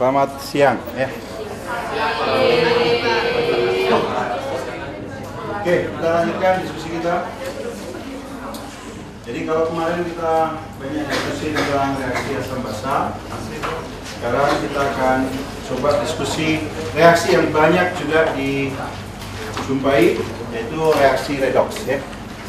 Selamat siang ya. Oke, kita lanjutkan diskusi kita. Jadi kalau kemarin kita banyak diskusi tentang reaksi asam basa, sekarang kita akan coba diskusi reaksi yang banyak juga dijumpai, yaitu reaksi redoks ya.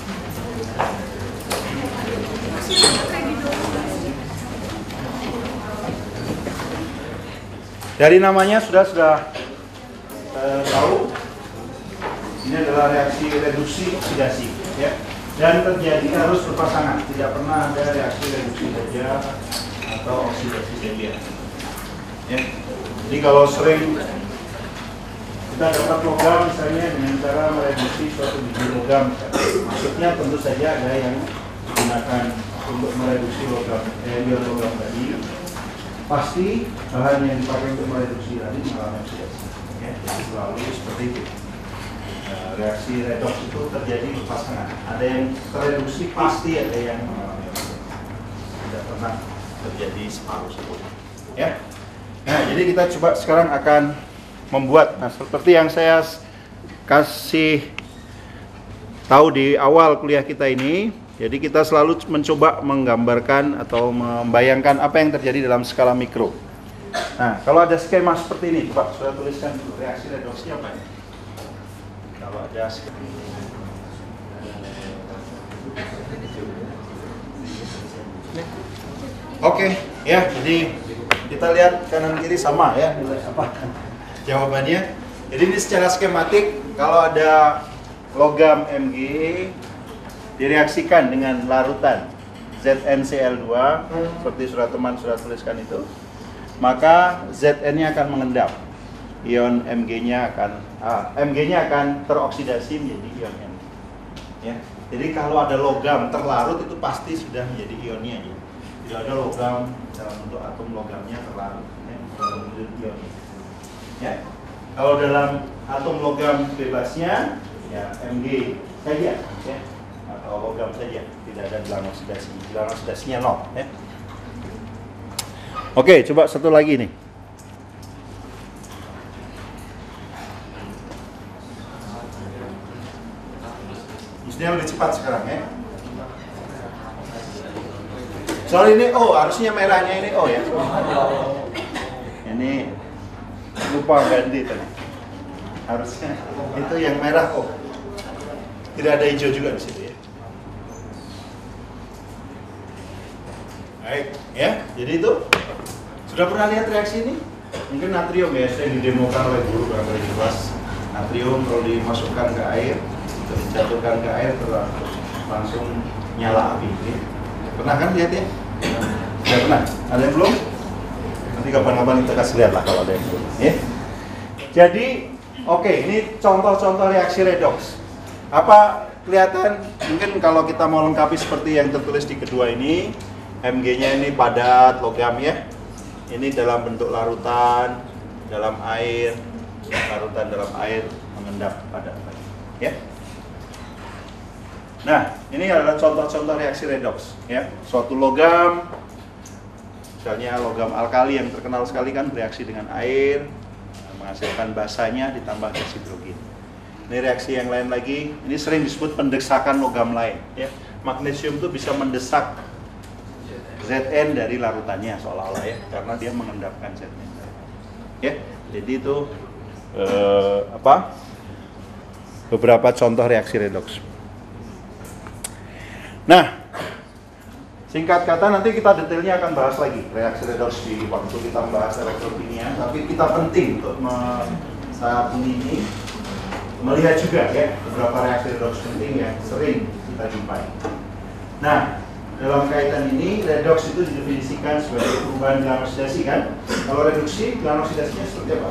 Dari namanya sudah tahu, ini adalah reaksi reduksi oksidasi ya, dan terjadi harus berpasangan, tidak pernah ada reaksi reduksi saja atau oksidasi saja ya. Jadi kalau sering kita dapat logam misalnya dengan cara mereduksi suatu biji logam, maksudnya tentu saja ada yang digunakan untuk mereduksi logam ion logam tadi, pasti bahan yang dipakai untuk mereduksi tadi mengalami oksidasi ya. Jadi selalu seperti itu. Reaksi redoks itu terjadi berpasangan, ada yang tereduksi, pasti ada yang mengalami oksidasi, tidak pernah terjadi separuh ya. Nah, jadi kita coba sekarang akan membuat, nah seperti yang saya kasih tahu di awal kuliah kita ini. Jadi kita selalu mencoba menggambarkan atau membayangkan apa yang terjadi dalam skala mikro. Nah, kalau ada skema seperti ini, coba sudah tuliskan dulu reaksi redoksnya apa ya? Kalau ada skema. Oke, ya, jadi kita lihat kanan kiri sama ya, nilai apa jawabannya. Jadi ini secara skematik, kalau ada logam Mg direaksikan dengan larutan ZnCl2 seperti teman sudah tuliskan itu, maka Zn-nya akan mengendap, ion Mg-nya akan teroksidasi menjadi ion Mg ya. Jadi kalau ada logam terlarut itu pasti sudah menjadi ionnya ya. Tidak ada logam dalam bentuk atom logamnya terlarut ya, dalam bentuk ionnya ya. Kalau dalam atom logam bebasnya ya Mg saja ya, atau logam saja, tidak ada gelang oksidasi. Gelang oksidasinya 0 ya. Oke, coba satu lagi nih. Mestinya lebih cepat sekarang ya. Soal ini O, harusnya merahnya ini O ya. Ini lupa ganti tadi. Harusnya itu yang merah O. Tidak ada hijau juga di situ ya. Baik, ya. Jadi itu sudah pernah lihat reaksi ini? Mungkin natrium ya, saya didemokan oleh guru barangkali di kelas. Natrium kalau dimasukkan ke air, dijatuhkan ke air terus langsung nyala api. Ya. Pernah kan lihat ya? Sudah pernah? Ada yang belum? Nanti kapan-kapan kita kasih lihat lah kalau ada yang belum. Ya. Jadi, oke, ini contoh-contoh reaksi redoks. Apa kelihatan? Mungkin kalau kita mau lengkapi seperti yang tertulis di kedua ini, Mg-nya ini padat logam ya. Ini dalam bentuk larutan dalam air, larutan dalam air mengendap padat ya. Nah, ini adalah contoh-contoh reaksi redoks ya. Suatu logam, misalnya logam alkali yang terkenal sekali kan bereaksi dengan air, menghasilkan basanya ditambah gas hidrogen. Ini reaksi yang lain lagi, ini sering disebut pendesakan logam lain ya. Magnesium itu bisa mendesak Zn dari larutannya seolah-olah ya, karena dia mengendapkan Zn ya. Jadi itu beberapa contoh reaksi redoks. Nah, singkat kata nanti kita detailnya akan bahas lagi reaksi redoks di waktu kita membahas elektrokimia, tapi kita penting untuk saat ini melihat juga ya beberapa reaksi redoks penting yang sering kita jumpai. Nah, dalam kaitan ini redoks itu didefinisikan sebagai perubahan gelang oksidasi kan? Kalau reduksi gelang oksidasinya seperti apa?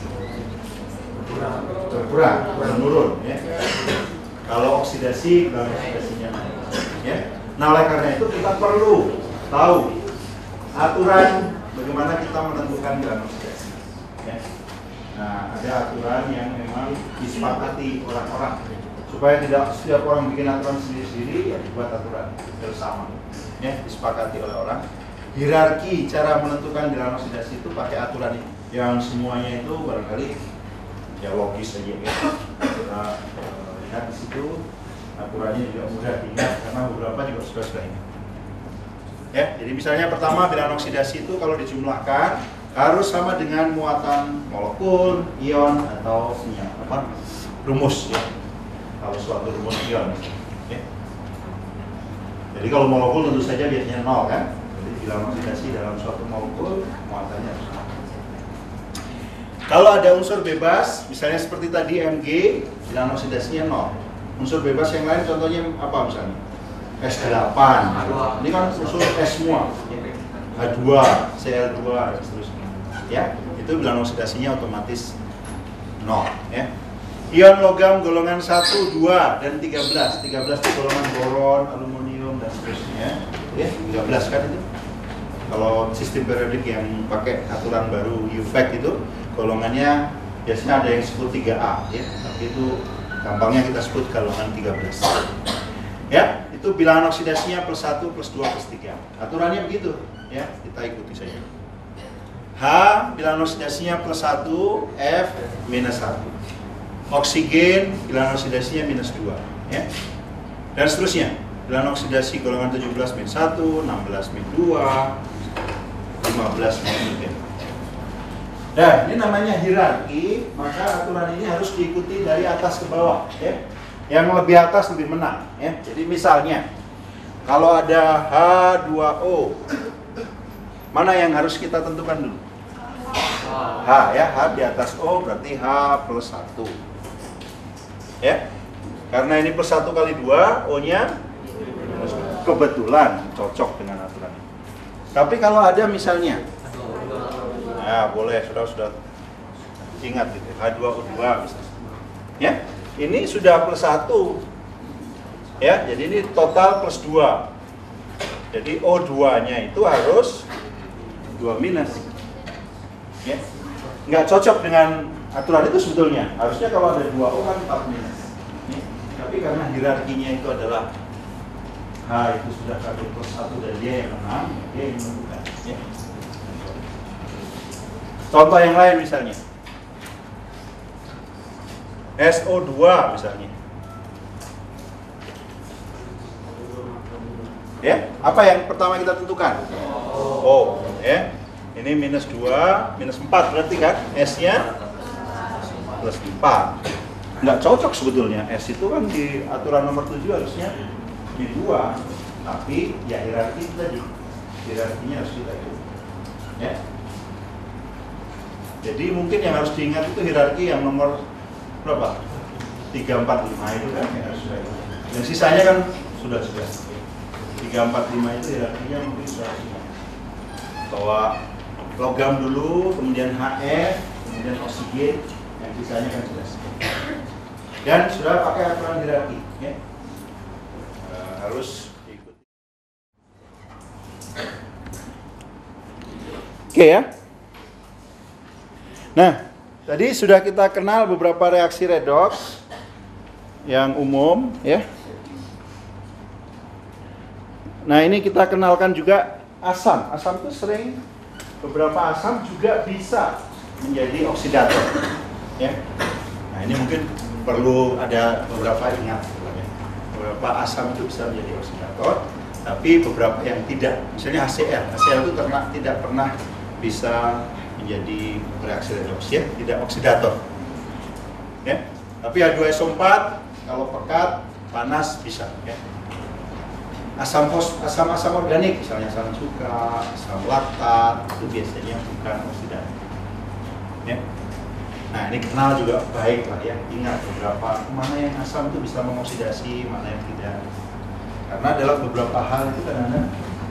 Berkurang, menurun ya. Kalau oksidasi gelang oksidasinya naik ya. Nah, oleh karena itu kita perlu tahu aturan bagaimana kita menentukan gelang oksidasi ya. Nah, ada aturan yang memang disepakati orang-orang supaya tidak setiap orang bikin aturan sendiri-sendiri, ya dibuat aturan bersama ya, disepakati oleh orang. hierarki cara menentukan bilangan oksidasi itu pakai aturan ini. Yang semuanya itu barangkali ya logis aja ya. Kita lihat di situ aturannya juga mudah diingat karena beberapa juga sudah ingat. Ya, jadi misalnya pertama bilangan oksidasi itu kalau dijumlahkan harus sama dengan muatan molekul, ion atau rumus ya. Kalau suatu rumus ion. Ya. Jadi kalau molekul tentu saja biasanya 0 kan. Jadi bilangan oksidasi dalam suatu molekul muatannya harus 0. Kalau ada unsur bebas, misalnya seperti tadi Mg, bilangan oksidasinya 0. Unsur bebas yang lain contohnya apa misalnya? S8. Ini kan unsur S semua. H2, Cl2 dan seterusnya. Ya, itu bilangan oksidasinya otomatis 0 ya. Ion logam golongan 1, 2 dan 13. 13 itu golongan boron, aluminium dan seterusnya. Ya, 13 kan itu. Kalau sistem periodik yang pakai aturan baru UVEC itu golongannya biasanya ada yang disebut 3A ya, tapi itu gampangnya kita sebut golongan 13. Ya, itu bilangan oksidasinya plus 1, plus 2, plus 3. Aturannya begitu ya, kita ikuti saja. H bilangan oksidasinya plus 1, F minus 1. Oksigen bilangan oksidasinya minus 2 ya. Dan seterusnya. Bilangan oksidasi golongan 17 min 1, 16 min 2, 15 min 3. Nah, ini namanya hierarki, maka aturan ini harus diikuti dari atas ke bawah ya. Yang lebih atas lebih menang ya. Jadi misalnya kalau ada H2O, mana yang harus kita tentukan dulu? H ya, H di atas O berarti H plus 1 ya. Karena ini plus 1 kali 2, O nya kebetulan cocok dengan aturan ini. Tapi kalau ada misalnya, nah boleh, sudah ingat gitu, H2O2 misalnya ya. Ini sudah plus 1 ya, jadi ini total plus 2. Jadi O2 nya itu harus 2 minus ya. Nggak cocok dengan aturan itu sebetulnya. Harusnya kalau ada 2O kan 4 minus ya. Tapi karena hierarkinya itu adalah H itu sudah satu plus 1 dan dia yang menang, dia yang menentukan ya. Contoh yang lain misalnya SO2 misalnya. Ya, apa yang pertama kita tentukan? O, ya. Ini minus 2, minus 4 berarti kan S-nya plus 4. Nggak cocok sebetulnya. S itu kan di aturan nomor 7 harusnya di 2. Tapi ya hierarki tadi. Hierarkinya harus kita itu. Ya. Jadi mungkin yang harus diingat itu hierarki yang nomor berapa? 3, 4, 5 itu kan ya sudah. Yang sisanya kan sudah. 3, 4, 5 itu hierarkinya mungkin sudah semua. Bahwa logam dulu, kemudian HF, kemudian oksigen, yang sisanya kan jelas. Dan sudah pakai aturan hierarki, ya. Harus diikuti. Oke ya. Nah, tadi sudah kita kenal beberapa reaksi redoks yang umum, ya. Nah, ini kita kenalkan juga asam. Asam itu sering, beberapa asam juga bisa menjadi oksidator, ya. Nah, ini mungkin perlu ada beberapa ingat, ya. Beberapa asam itu bisa menjadi oksidator, tapi beberapa yang tidak. Misalnya HCl. HCl itu tidak pernah bisa menjadi reaksi redoks, ya, tidak oksidator, ya. Tapi H2SO4 kalau pekat panas bisa, ya. Asam organik misalnya asam cuka, asam laktat itu biasanya bukan oksidator, ya. Nah, ini kenal juga baik lah, ya. Ingat beberapa mana yang asam itu bisa mengoksidasi, mana yang tidak. Karena dalam beberapa hal itu kadang-kadang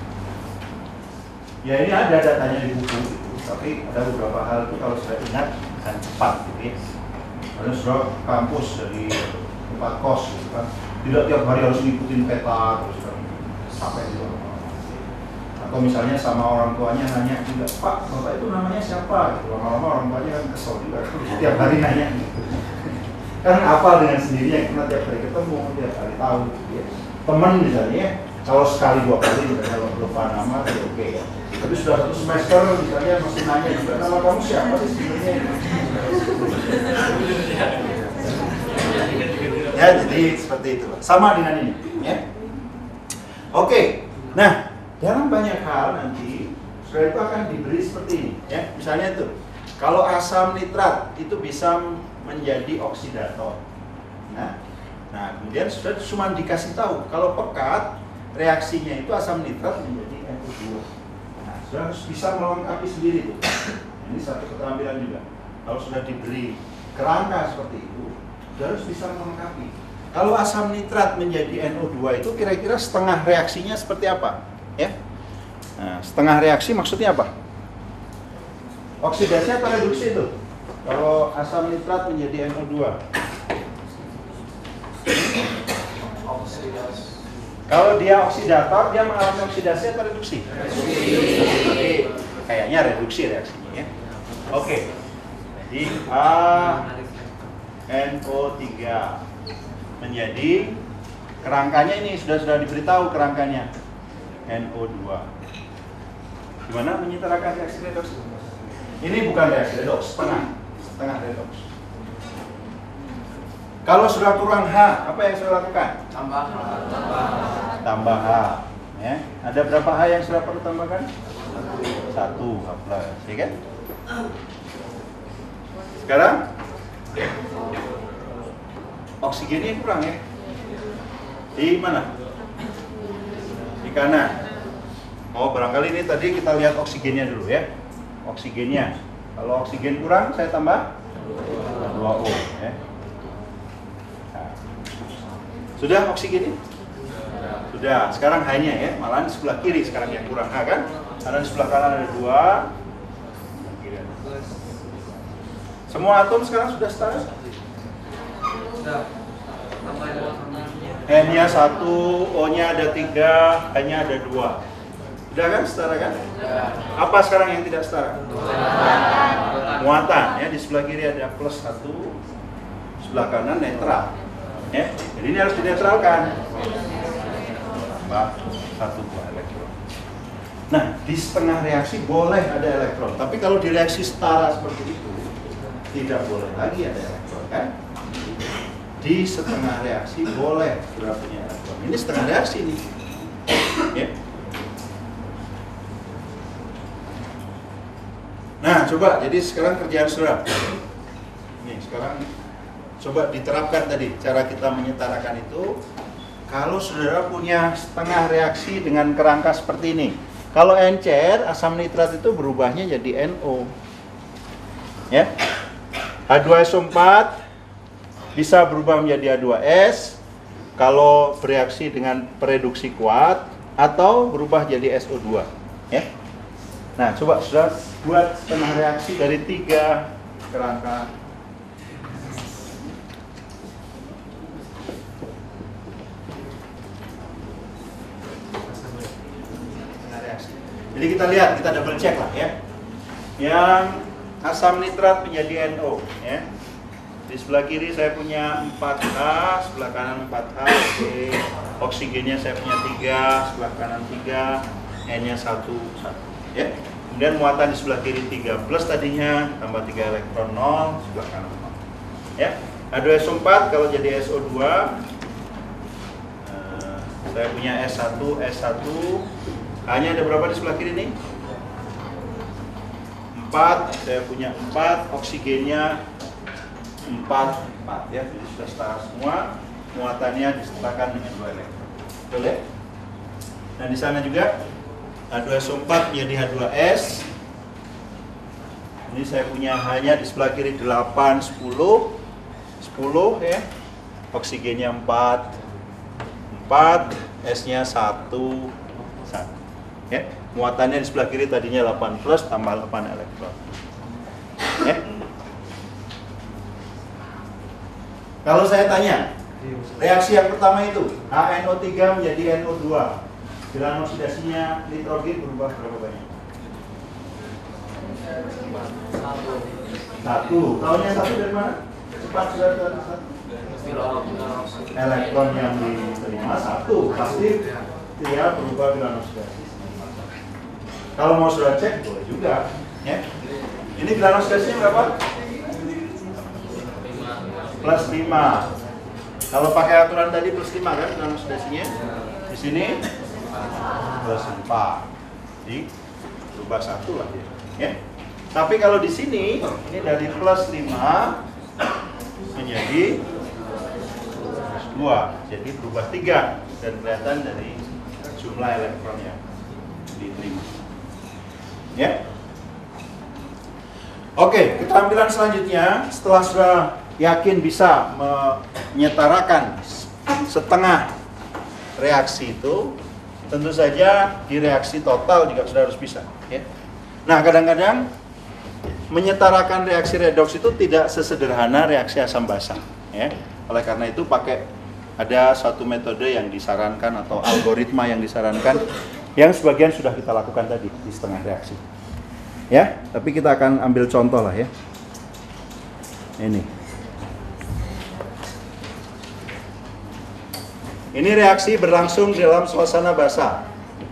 ya ini ada datanya di buku gitu. Tapi ada beberapa hal itu kalau sudah ingat akan cepat gitu, ya. Ada sudah kampus dari tempat kos gitu kan, tidak tiap hari harus ngikutin peta terus kan, sampai di luar. Atau misalnya sama orang tuanya nanya juga, Pak, Bapak itu namanya siapa? Gitu. Lama-lama orang tuanya kan kesel juga, tiap hari nanya gitu. Kan hafal dengan sendirinya, karena tiap hari ketemu, tiap hari tahu gitu, ya. Teman misalnya, Kalau sekali 2 kali udah, kalau lupa nama ya oke ya. Tapi sudah 1 semester misalnya masih nanya juga, nama kamu siapa sih sebenarnya? Ya, jadi seperti itu. Sama dengan ini, ya. Oke. Nah, dalam banyak hal nanti sudah itu akan diberi seperti ini, ya. Misalnya itu, kalau asam nitrat itu bisa menjadi oksidator. Nah, kemudian sudah cuma dikasih tahu kalau pekat reaksinya itu asam nitrat menjadi NO2. Nah, sudah harus bisa melengkapi sendiri tuh. Ini satu keterampilan juga. Kalau sudah diberi kerangka seperti itu, sudah harus bisa melengkapi. Kalau asam nitrat menjadi NO2 itu kira-kira setengah reaksinya seperti apa? Ya. Nah, setengah reaksi maksudnya apa? Oksidasi atau reduksi itu? Kalau asam nitrat menjadi NO2. Kalau dia oksidator, dia mengalami oksidasi atau reduksi? Reduksi. Kayaknya reduksi reaksinya ya. Oke. Jadi NO3 menjadi kerangkanya ini sudah diberitahu kerangkanya NO2. Gimana menyetarakan reaksi redoks? Ini bukan reaksi redoks, setengah redoks. Kalau sudah kurang H, apa yang sudah lakukan? Tambah H. Ya. Ada berapa H yang sudah perlu tambahkan? 1 H plus, ya kan? Sekarang oksigennya kurang ya? Di mana? Di kanan. Oh, barangkali ini tadi kita lihat oksigennya dulu ya. Oksigennya. Kalau oksigen kurang, saya tambah 2O ya. Sudah oksigennya? Sudah. Sekarang H-nya ya, malahan di sebelah kiri sekarang yang kurang H kan? Karena di sebelah kanan ada 2. Semua atom sekarang sudah setara? Sudah. N-nya 1, O-nya ada 3, H-nya ada 2. Sudah kan setara kan? Apa sekarang yang tidak setara? Muatan ya, di sebelah kiri ada plus 1, sebelah kanan netral. Ya, jadi ini harus dinetralkan. Tambah 1 buah elektron. Nah, di setengah reaksi boleh ada elektron, tapi kalau di reaksi setara seperti itu tidak boleh lagi ada elektron kan? Di setengah reaksi boleh berapanya elektron. Ini setengah reaksi nih. Ya. Nah, coba jadi sekarang kerjaan saudara. Nih, sekarang coba diterapkan tadi cara kita menyetarakan itu. Kalau saudara punya setengah reaksi dengan kerangka seperti ini, kalau encer asam nitrat itu berubahnya jadi NO ya. H2SO4 bisa berubah menjadi H2S kalau bereaksi dengan pereduksi kuat atau berubah jadi SO2 ya. Nah, coba saudara buat setengah reaksi dari 3 kerangka. Jadi kita lihat, kita double check lah ya. Yang asam nitrat menjadi NO ya. Di sebelah kiri saya punya 4H, sebelah kanan 4H. Oke. Oksigennya saya punya 3, sebelah kanan 3, N-nya 1 ya. Kemudian muatan di sebelah kiri 3 plus tadinya, tambah 3 elektron 0, sebelah kanan 0. Ya. H2SO4 kalau jadi SO2 saya punya S1, S1. Hanya ada berapa di sebelah kiri nih? 4, saya punya 4, oksigennya 4 ya, jadi sudah setara semua. Muatannya disetarakan dengan 2 elektron. Betul ya? Nah, di sana juga H2SO4 menjadi H2S. Ini saya punya hanya di sebelah kiri 8, 10 ya. Oksigennya 4, S-nya 1. Ya, muatannya di sebelah kiri tadinya 8 plus tambah 8 elektron. Ya. Kalau saya tanya, reaksi yang pertama itu HNO3 menjadi NO2, bilangan oksidasinya nitrogen berubah berapa banyak? 1. Tahunya 1 dari mana? Cepat sudah tahu 1. Elektron yang diterima 1 pasti dia berubah bilangan oksidasi. Kalau mau sudah cek, boleh juga. Ya. Ini bilangan oksidasinya berapa? Plus 5. Kalau pakai aturan tadi plus 5 kan bilangan oksidasinya. Di sini plus 4. Jadi berubah 1 lah dia. Ya. Tapi kalau di sini, ini dari plus 5 menjadi plus 2. Jadi berubah 3. Dan kelihatan dari jumlah elektron yang diterima. Ya. Oke, keterampilan selanjutnya, setelah sudah yakin bisa menyetarakan setengah reaksi itu, tentu saja di reaksi total juga sudah harus bisa. Ya. Nah, kadang-kadang menyetarakan reaksi redoks itu tidak sesederhana reaksi asam basa. Ya. Oleh karena itu ada satu metode yang disarankan atau algoritma yang disarankan, yang sebagian sudah kita lakukan tadi di setengah reaksi. Ya, tapi kita akan ambil contoh lah ya. Ini reaksi berlangsung dalam suasana basah.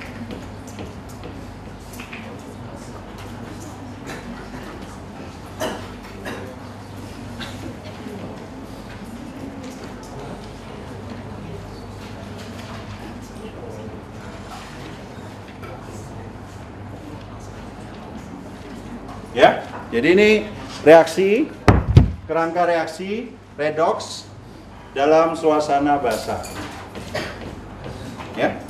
Ya, jadi ini reaksi, kerangka reaksi redoks dalam suasana basah. Ya.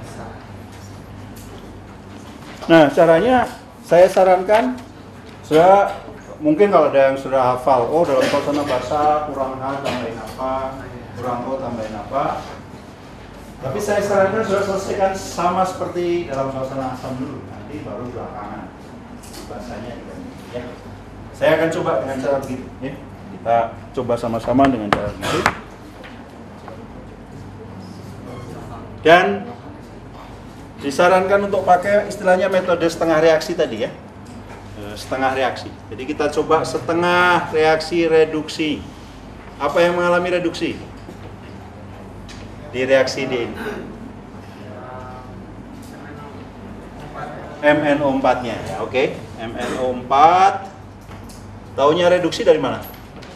Nah, caranya saya sarankan, mungkin kalau ada yang sudah hafal, oh dalam suasana basah kurang H tambahin apa, kurang O tambahin apa. Tapi saya sarankan sudah selesaikan sama seperti dalam suasana asam dulu, nanti baru belakangan bahasanya juga. Ya. Saya akan coba dengan cara begitu. Ya. Kita coba sama-sama dengan cara begitu. Dan disarankan untuk pakai istilahnya metode setengah reaksi tadi ya. Setengah reaksi. Jadi kita coba setengah reaksi reduksi. Apa yang mengalami reduksi? Di reaksi D ini. MnO4-nya ya, oke. MnO4. Taunya reduksi dari mana?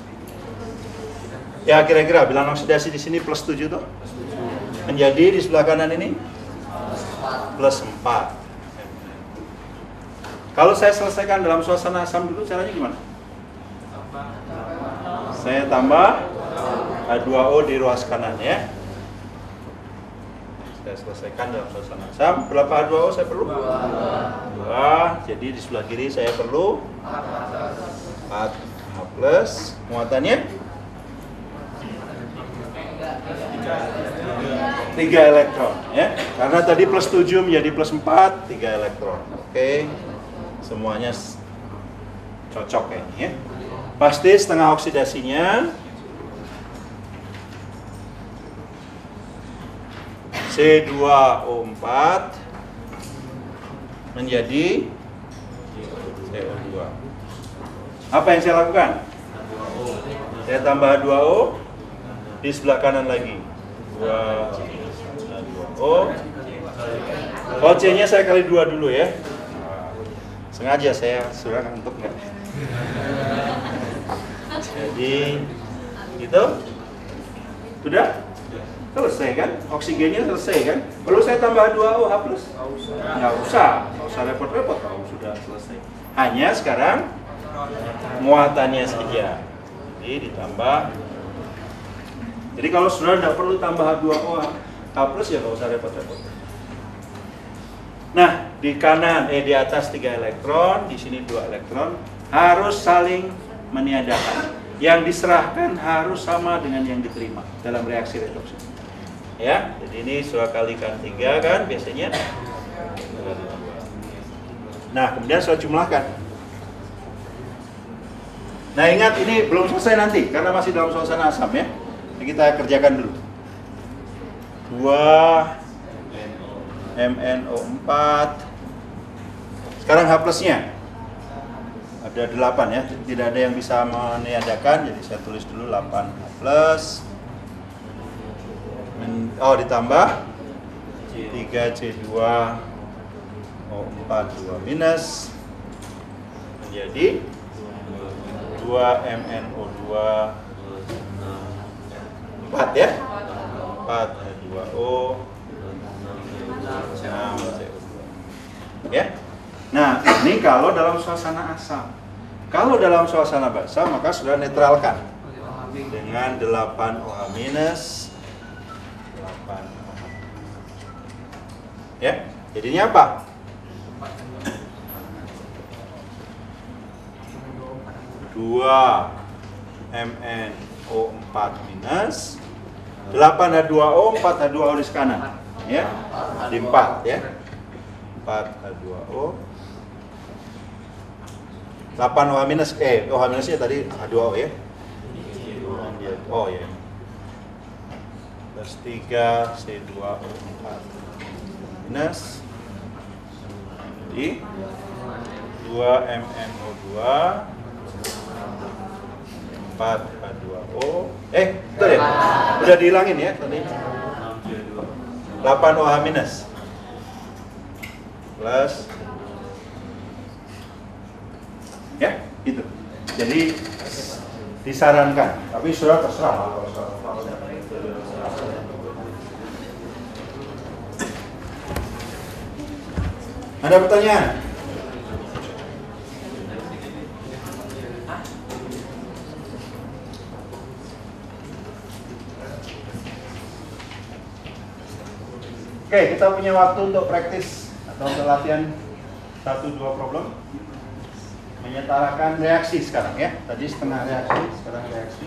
Ya kira-kira bilangan oksidasi di sini plus 7 tuh. Menjadi di sebelah kanan ini plus 4. Kalau saya selesaikan dalam suasana asam dulu, caranya gimana? Saya tambah H2O di ruas kanan ya. Saya selesaikan dalam suasana asam. Berapa H2O saya perlu? 2. Jadi di sebelah kiri saya perlu 4 H plus. Muatannya 3 elektron ya. Karena tadi plus 7 menjadi plus 4, 3 elektron. Oke. Semuanya cocok ya ini ya. Pasti setengah oksidasinya C2O4 menjadi CO2. Apa yang saya lakukan? Saya tambah H2O di sebelah kanan lagi. 2O. Oh, C-nya saya kali 2 dulu ya. Sengaja saya suruh untuk enggak. Jadi itu sudah selesai kan? Oksigennya selesai kan? Perlu saya tambah 2O H plus? Nggak usah repot-repot kalau sudah selesai. Hanya sekarang muatannya saja. Jadi ditambah. Jadi kalau sudah tidak perlu tambah H2O H plus ya nggak usah repot-repot. Nah, di kanan, di atas 3 elektron, di sini 2 elektron, harus saling meniadakan. Yang diserahkan harus sama dengan yang diterima dalam reaksi redoks. Ya, jadi ini sudah kalikan 3 kan biasanya. Nah, kemudian saya jumlahkan. Nah, ingat ini belum selesai nanti karena masih dalam suasana asam ya. Nah, kita kerjakan dulu. 2 MnO4. Sekarang H plusnya ada 8 ya, tidak ada yang bisa meniadakan, jadi saya tulis dulu 8 H plus. Oh, ditambah 3C2O4 2 minus menjadi 2MnO2 4 ya, 4H2O 6CO2 ya. Nah ini kalau dalam suasana asam. Kalau dalam suasana basa maka sudah netralkan dengan 8OH minus 8OH ya. Jadinya apa? 2MnO4 minus 8H2O 4H2O di kanan ya, di 4 ya, 4H2O 8OH minus, OH minusnya tadi H2O ya, oh ya, plus 3C2O4 minus di 2MnO2 4H2O, betul ya? Udah dihilangin ya tadi 8OH minus plus ya, gitu. Jadi disarankan, tapi sudah terserah. Ada pertanyaan? Oke, kita punya waktu untuk praktis atau untuk latihan 1-2 problem. Menyetarakan reaksi sekarang ya. Tadi setengah reaksi, sekarang reaksi.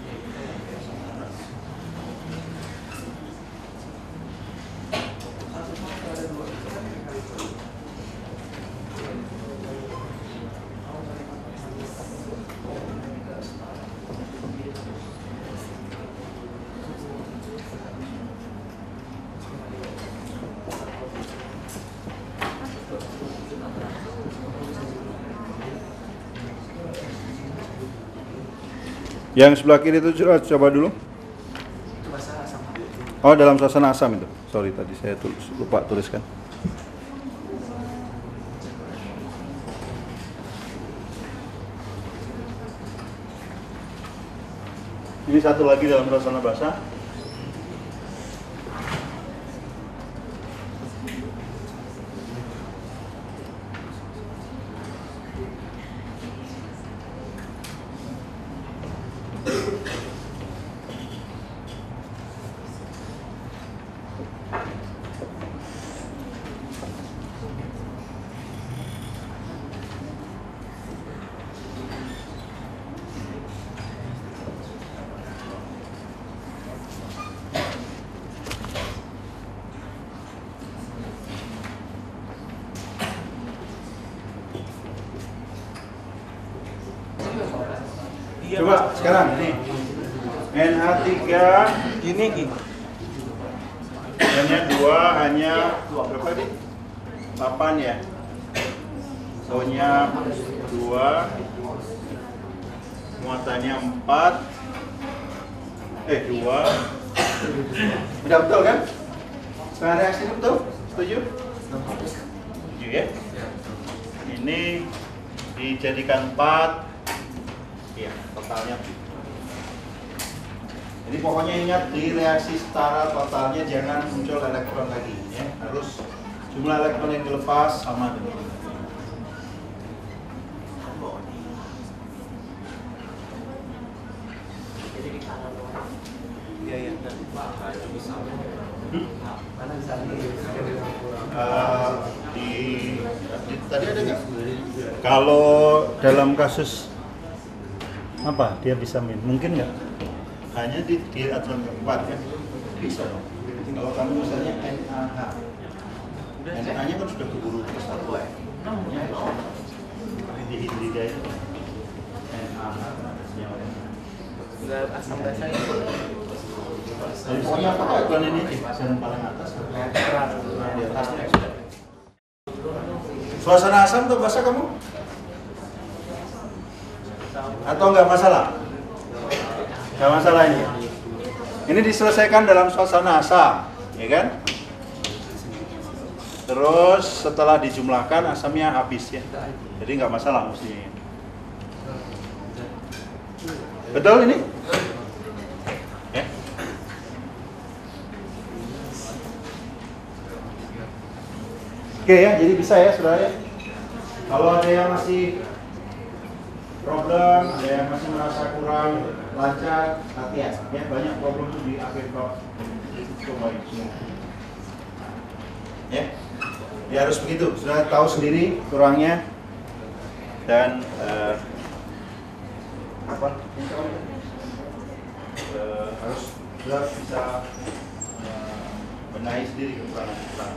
Yang sebelah kiri itu coba dulu. Oh, dalam suasana asam itu. Sorry tadi saya lupa tuliskan. Ini satu lagi dalam suasana basah. Coba sekarang nih NH3 Gini gini. hanya 2, hanya berapa nih? 8 ya. O-nya 2, muatannya 4, 2. Udah betul kan? Setengah reaksi itu betul? Setuju? Setuju ya? Ini dijadikan 4. Ya, totalnya. Jadi pokoknya ingat di reaksi setara totalnya jangan muncul elektron lagi ya. Harus jumlah elektron yang dilepas sama dengan ini. Tadi ada nggak? Kalau dalam kasus apa dia bisa mungkin nggak hanya di aturan keempat ya, bisa dong. Kalau kamu misalnya NaH, NaH-nya kan sudah keburu ke 1 ya, dihidrida itu NaH Udah asam basa itu. pokoknya apa aturan ini yang paling atas di atasnya sudah. Suasana asam atau basah kamu? Atau nggak masalah? Nggak masalah ini. Ini diselesaikan dalam suasana asam, ya kan? Terus setelah dijumlahkan asamnya habis ya. Jadi nggak masalah mestinya. Betul ini? Ya. Oke ya, jadi bisa ya saudara ya. Kalau ada yang masih problem, ada yang masih merasa kurang lancar, latihan ya, banyak problem itu di akhir bab. Coba semua. Ya. Ya harus begitu, sudah tahu sendiri kurangnya dan harus sudah bisa benahi sendiri kekurangan.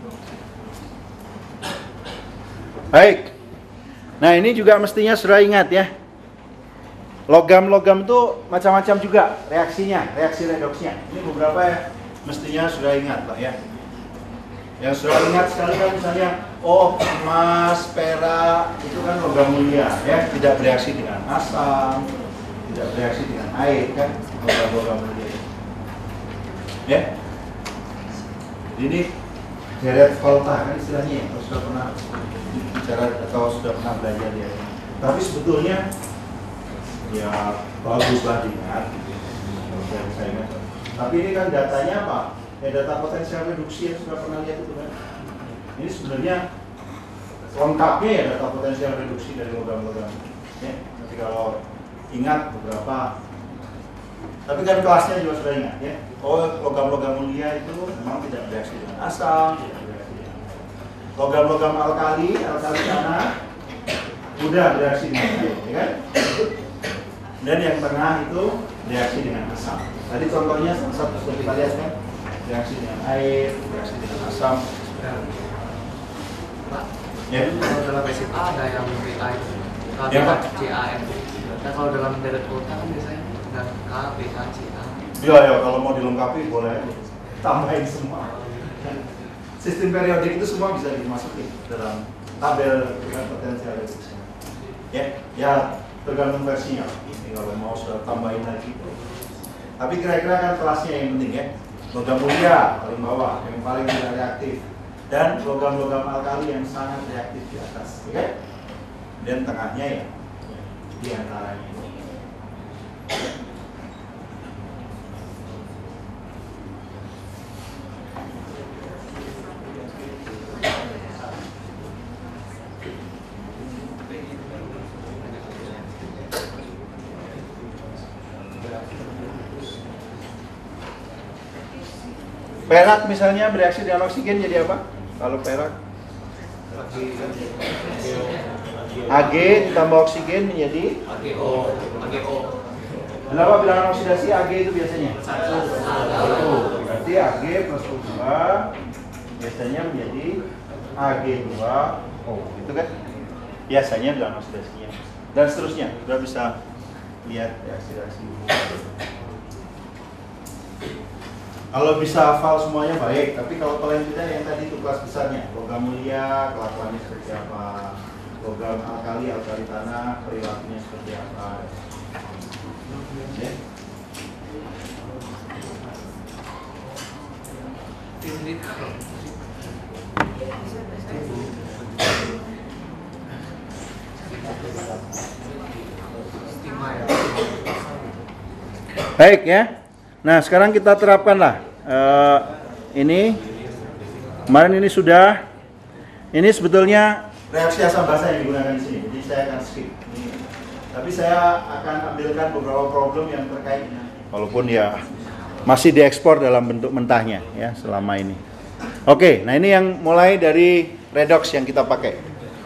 Baik. Nah ini juga mestinya sudah ingat ya. Logam-logam itu macam-macam juga reaksinya, reaksi redoksnya. Ini beberapa ya mestinya sudah ingat Pak ya. Yang sudah ingat sekali kan misalnya, oh emas, perak itu kan logam mulia ya, tidak bereaksi dengan asam, tidak bereaksi dengan air kan, logam-logam mulia. Ya. Ini deret volta kan istilahnya, kalau sudah pernah bicara atau sudah pernah belajar ya. Tapi sebetulnya ya baguslah diingat. Saya ingat. Tapi ini kan datanya apa? Ya data potensial reduksi yang sudah pernah lihat itu kan. Ini sebenarnya lengkapnya ya data potensial reduksi dari logam-logam. Ya, nanti kalau ingat beberapa. Tapi kan kelasnya juga sudah ingat ya. Oh logam-logam mulia itu memang tidak bereaksi dengan asam, tidak bereaksi dengan logam-logam alkali tanah udah bereaksi dengan air, ya kan? Dan yang tengah itu bereaksi dengan asam. Tadi contohnya satu sudah kita lihat kan, reaksi dengan air, reaksi dengan asam. Ya. Kalau dalam basic A ada yang PA itu, Ya, Pak. CAM. Nah kalau dalam deret volta kan biasanya ada K, PA, CA. Ya, kalau mau dilengkapi boleh tambahin semua. Sistem periodik itu semua bisa dimasukin dalam tabel potensial reduksi. Ya tergantung versinya. Ini kalau mau sudah tambahin lagi. Tapi kira-kira kan kelasnya yang penting ya. Logam mulia paling bawah, yang paling tidak reaktif, dan logam-logam alkali yang sangat reaktif di atas, oke? Dan tengahnya ya di antaranya. Perak misalnya bereaksi dengan oksigen jadi apa? Kalau perak Ag ditambah oksigen menjadi AgO. Kenapa bilangan oksidasi Ag itu biasanya? 1. Berarti Ag plus O2 biasanya menjadi Ag2O. Itu kan biasanya bilangan oksidasinya. Dan seterusnya, sudah bisa lihat reaksi-reaksi. Kalau bisa hafal semuanya baik, tapi kalau paling tidak yang tadi itu kelas besarnya, logam mulia, kelakuannya seperti apa, logam alkali tanah, perilakunya seperti apa. Ya. Baik ya. Nah sekarang kita terapkanlah ini kemarin ini sudah ini sebetulnya reaksi asam basa yang digunakan di sini. Jadi saya akan skip ini. Tapi saya akan ambilkan beberapa problem yang terkait, walaupun ya masih diekspor dalam bentuk mentahnya ya selama ini. Oke, nah ini yang mulai dari redox yang kita pakai.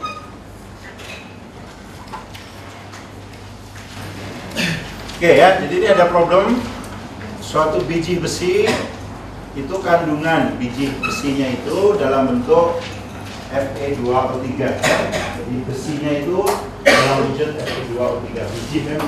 Oke ya, jadi ini ada problem. Suatu biji besi itu kandungan biji besinya itu dalam bentuk Fe2O3. Jadi besinya itu dalam wujud Fe2O3. Biji kan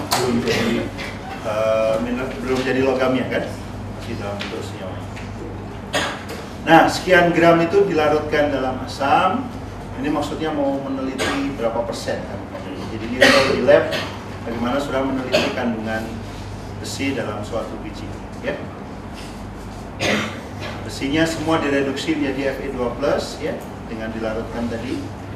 belum jadi logamnya kan? Masih dalam bentuk senyawa. Nah, sekian gram itu dilarutkan dalam asam. Ini maksudnya mau meneliti berapa persen kan? Jadi ini di lab bagaimana sudah meneliti kandungan besi dalam suatu biji. Ya. Besinya semua direduksi menjadi Fe2+, ya, dengan dilarutkan tadi.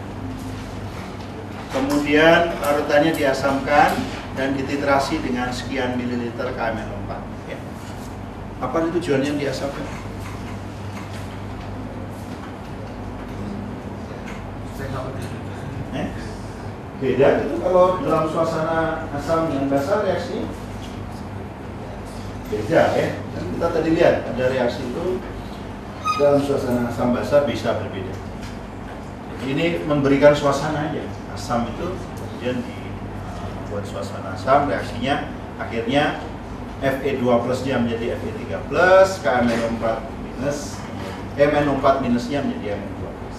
Kemudian larutannya diasamkan dan dititrasi dengan sekian mililiter KMNO4. Ya. Apa tujuannya diasamkan? Beda itu kalau dalam suasana asam yang basah reaksinya beda ya. Dan kita tadi lihat ada reaksi itu dalam suasana asam basah bisa berbeda. Ini memberikan suasana aja. Asam itu kemudian dibuat suasana asam, reaksinya akhirnya Fe2+-nya menjadi Fe3+, MnO4 minusnya menjadi Mn2+.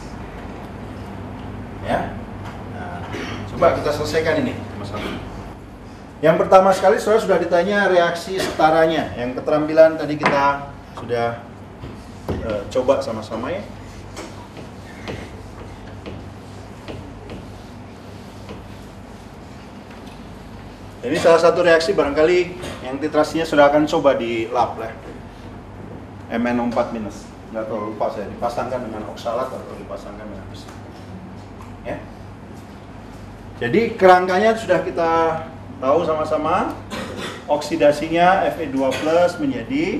Ya. Nah, coba kita selesaikan ini sama-sama. Yang pertama sekali saudara sudah ditanya reaksi setaranya. Yang keterampilan tadi kita sudah coba sama-sama ya. Ini salah satu reaksi barangkali yang titrasinya sudah akan coba di lab lah. MnO4 minus. Nggak tahu, lupa saya, dipasangkan dengan oksalat atau dipasangkan dengan besi. Ya. Jadi kerangkanya sudah kita tahu sama-sama. Oksidasinya Fe2+ menjadi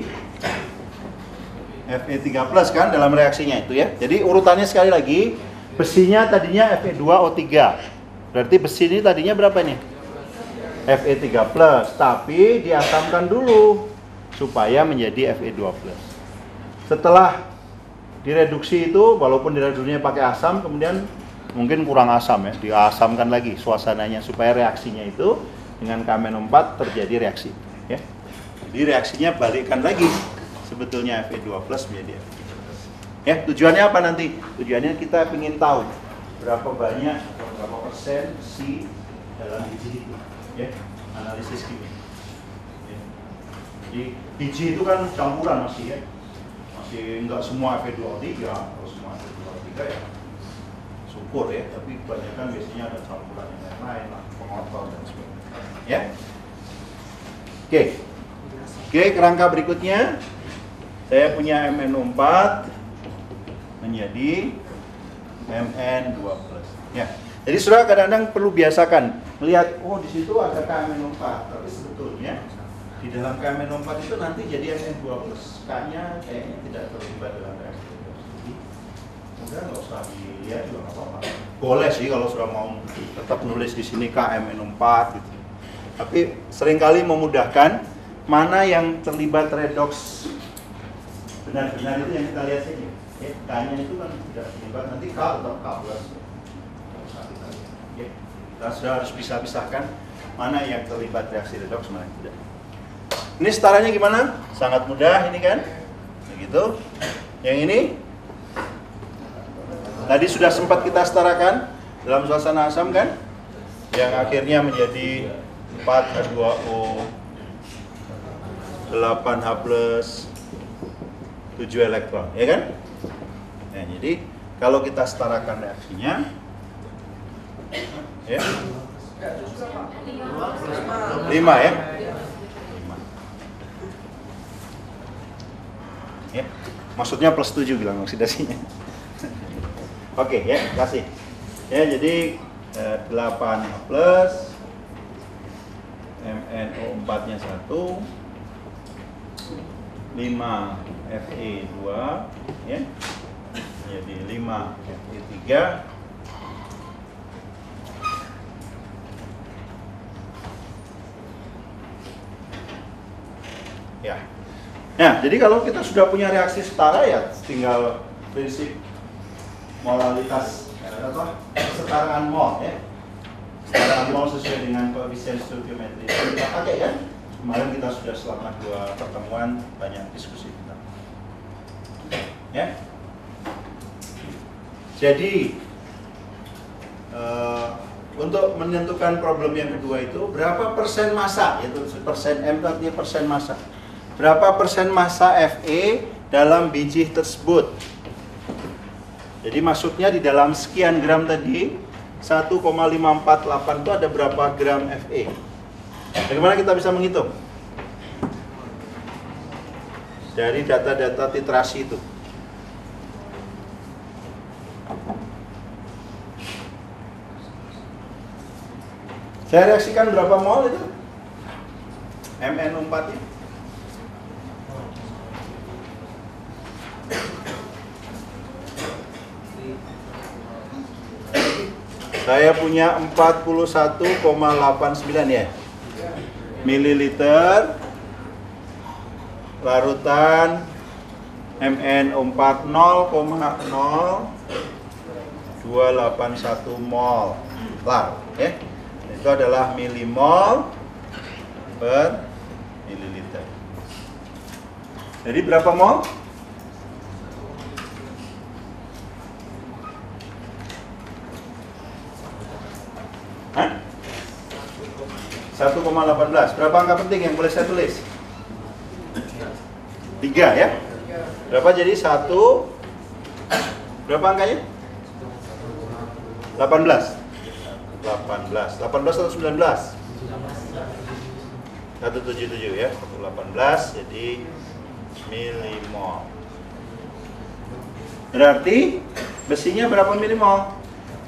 Fe3+ kan dalam reaksinya itu ya. Jadi urutannya sekali lagi, besinya tadinya Fe2O3. Berarti besi ini tadinya berapa nih? Fe3+, tapi diasamkan dulu supaya menjadi Fe2+. Setelah direduksi itu, walaupun direduksinya pakai asam, kemudian mungkin kurang asam ya, diasamkan lagi suasananya supaya reaksinya itu dengan KMnO4 terjadi reaksi. Ya. Jadi reaksinya balikkan lagi, sebetulnya Fe2+ menjadi Fe3+. Ya, tujuannya apa nanti? Tujuannya kita ingin tahu berapa banyak atau berapa persen besi dalam biji itu. Ya, analisis kimia. Ya. Jadi biji itu kan campuran masih ya, masih enggak semua Fe2O3, kalau semua Fe2O3 ya syukur ya, tapi kebanyakan biasanya ada campuran yang lain lah, pengotor dan sebagainya. Ya, oke, kerangka berikutnya saya punya MnO4 menjadi Mn2+. Ya. Jadi saudara kadang-kadang perlu biasakan melihat, oh di situ ada KMnO4, tapi sebetulnya di dalam KMnO4 itu nanti jadi Mn2+. K-nya kayaknya tidak terlibat dalam reaksi. Jadi udah nggak usah dilihat juga nggak apa-apa. Boleh sih kalau sudah mau tetap nulis di sini KMnO4 gitu. Tapi seringkali memudahkan mana yang terlibat redoks benar-benar itu yang kita lihat saja. Ya, K-nya itu kan tidak terlibat, nanti K atau K+. Kita sudah harus bisa pisahkan mana yang terlibat reaksi redoks, mana yang tidak. Ini setaranya gimana? Sangat mudah ini kan? Begitu. Yang ini tadi sudah sempat kita setarakan dalam suasana asam kan? Yang akhirnya menjadi 4H2O 8H+, 7 elektron, ya kan? Nah, jadi kalau kita setarakan reaksinya ya. 5 ya. 5. Ya. Maksudnya plus 7 bilang oksidasinya. Oke ya, kasih. Ya, jadi 8H+, MnO4-nya 1, 5 Fe2 ya. Jadi 5 Fe3. Ya. Nah, jadi kalau kita sudah punya reaksi setara ya tinggal prinsip molalitas atau kesetaraan mol ya. Kesetaraan mol sesuai dengan koefisien stoikiometri. Kita pakai ya. Kemarin kita sudah selama 2 pertemuan banyak diskusi tentang. Ya. Jadi untuk menentukan problem yang kedua itu berapa persen massa, yaitu persen M artinya persen massa. Berapa persen massa Fe dalam biji tersebut. Jadi maksudnya di dalam sekian gram tadi 1,548 itu ada berapa gram Fe. Bagaimana kita bisa menghitung? dari data-data titrasi itu. Saya reaksikan berapa mol itu? MnO4-nya? Saya punya 41,89 ya mililiter larutan MnO4 0,0281 mol lar ya. Itu adalah milimol per mililiter. Jadi berapa mol? Hah? 1,18. Berapa angka penting yang boleh saya tulis? 3 ya? Berapa jadi 1? Berapa angkanya? 18. 18 atau 19? 177 ya. 118 jadi milimol. Berarti besinya berapa milimol?